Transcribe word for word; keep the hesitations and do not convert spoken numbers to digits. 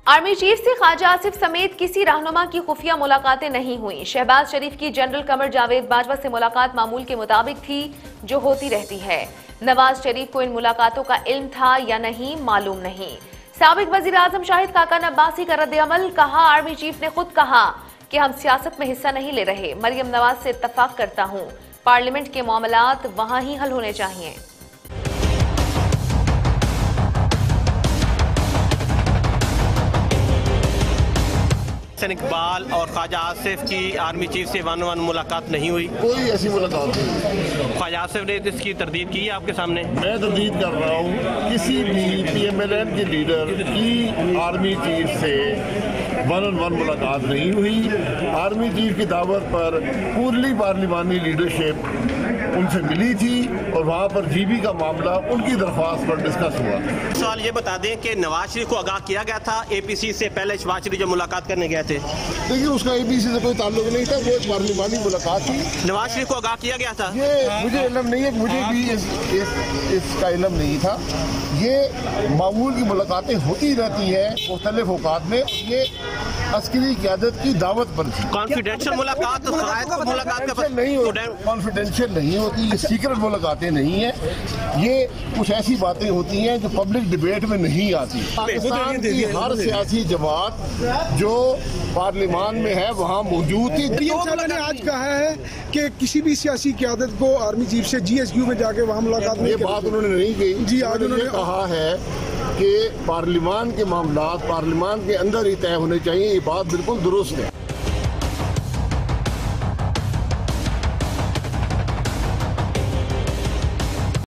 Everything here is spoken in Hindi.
आर्मी चीफ से ख्वाजा आसिफ समेत किसी रहनुमा की खुफिया मुलाकातें नहीं हुई। शहबाज शरीफ की जनरल कमर जावेद बाजवा से मुलाकात मामूल के मुताबिक थी, जो होती रहती है। नवाज शरीफ को इन मुलाकातों का इल्म था या नहीं, मालूम नहीं। साबिक वजीर आजम शाहिद खाकान अब्बासी का रद्द-ए-अमल, कहा आर्मी चीफ ने खुद कहा कि हम सियासत में हिस्सा नहीं ले रहे। मरियम नवाज से इत्तफाक करता हूं, पार्लियामेंट के मामलात वहां ही हल होने चाहिए। इकबाल और ख्वाजा आसिफ की आर्मी चीफ से वन वन मुलाकात नहीं हुई? कोई ऐसी मुलाकात नहीं। ख्वाजा आसिफ ने इसकी तरदीद की है आपके सामने? मैं तरदीद कर रहा हूँ, किसी भी पी एम एल एन के लीडर की आर्मी चीफ से वन ऑन वन मुलाकात नहीं हुई। आर्मी चीफ की दावत पर पूरी पार्लिमानी लीडरशिप उनसे मिली थी और वहाँ पर जीबी का मामला उनकी दरख्वास्त पर डिस्कस हुआ। सवाल ये बता दें कि नवाज शरीफ को आगाह किया गया था ए पी सी से पहले शहबाज शरीफ जो मुलाकात करने गए थे? देखिए, उसका ए पी सी से कोई ताल्लुक नहीं था, वो एक पार्लिमानी मुलाकात थी। नवाज शरीफ को आगाह किया गया था? ये मुझे इल्म नहीं है, मुझे भी इस, इस, इसका इल्म नहीं था। ये मामूल की मुलाकातें होती रहती हैं मुख्तलिफ औकात में। ये अस्करी क़यादत की दावत पर थी। कॉन्फिडेंशियल मुलाकात मुलाकात नहीं होती, कॉन्फिडेंशियल नहीं होती, ये सीक्रेट मुलाकातें नहीं है। ये कुछ ऐसी बातें होती हैं जो पब्लिक डिबेट में नहीं आती। पाकिस्तान की हर सियासी जमात जो पार्लियामान में है वहाँ मौजूद थी। पीएम साहब ने आज कहा है कि किसी भी सियासी क़यादत को आर्मी चीफ से जी एस क्यू में जाके वहाँ मुलाकात नहीं। ये बात उन्होंने नहीं कही जी। आज उन्होंने कहा है कि पार्लियामान के मामलात पार्लियामान के अंदर ही तय होने चाहिए। ये बात बिल्कुल दुरुस्त है।